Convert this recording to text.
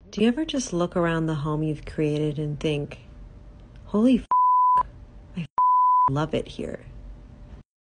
Do you ever just look around the home you've created and think, holy I love it here?